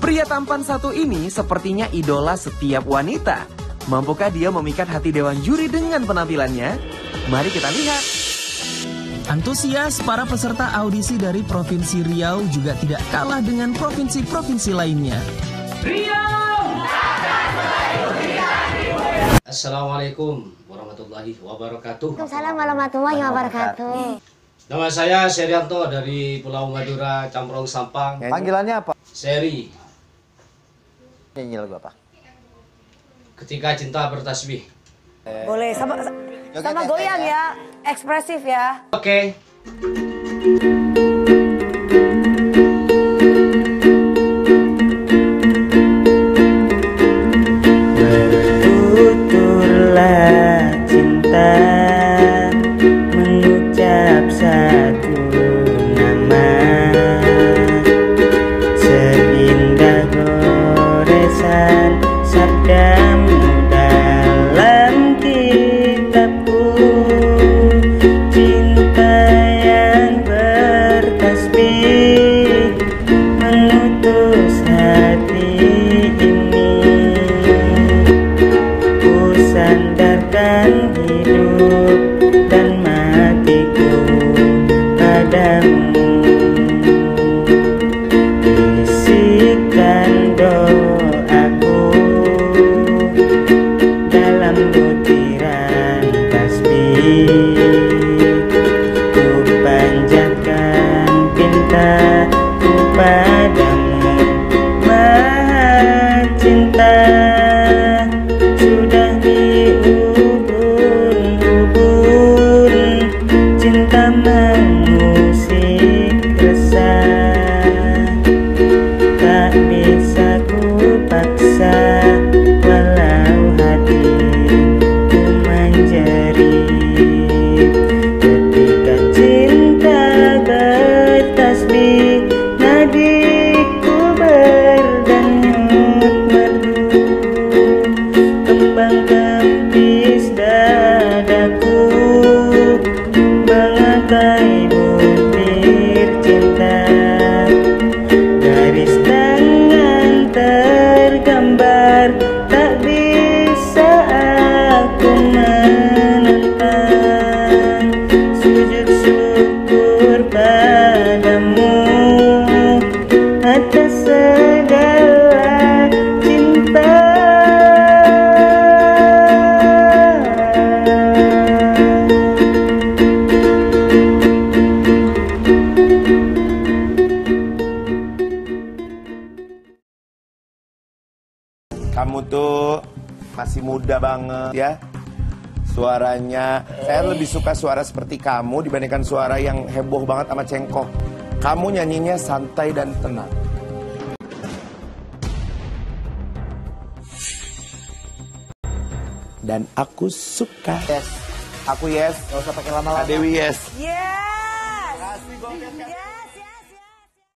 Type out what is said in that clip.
Pria tampan satu ini sepertinya idola setiap wanita. Mampukah dia memikat hati dewan juri dengan penampilannya? Mari kita lihat. Antusias para peserta audisi dari Provinsi Riau juga tidak kalah dengan provinsi-provinsi lainnya. Assalamualaikum warahmatullahi wabarakatuh. Waalaikumsalam warahmatullahi wabarakatuh. Nama saya Serianto dari Pulau Madura, Camprong Sampang. Panggilannya apa? Seri. Nyanyi lagu apa? Ketika Cinta Bertasbih. Boleh sama goyang ya, ekspresif ya. Oke. Bertuturlah cinta, mengucap satu nama, seindah goresan sabdamu dalam kitabku. Cinta yang bertasbih mengutus hati ini. Ku sandarkan hidup dan matiku padamu. Bisikan doaku dalam butiran tasbih. Ku panjatkan pintaku padamu, Maha Cinta. Sudah diubun-ubun, cinta mengusik resah. Tak bisa ku paksa, walau hatiku menjerit. Ketika cinta bertasbih, nadiku berdenyut merdu. Kembang kempis dadaku, bangkai butir cinta. Garis tangan tergambar, tak bisa aku menentang. Sujud syukur padamu atas segala cinta. Kamu tuh masih muda banget ya. Suaranya, saya lebih suka suara seperti kamu dibandingkan suara yang heboh banget sama cengkok. Kamu nyanyinya santai dan tenang. Dan aku suka. Yes. Aku yes. Gak usah pakai lama-lama. Dewi yes. Yes. Kasih gol, yes.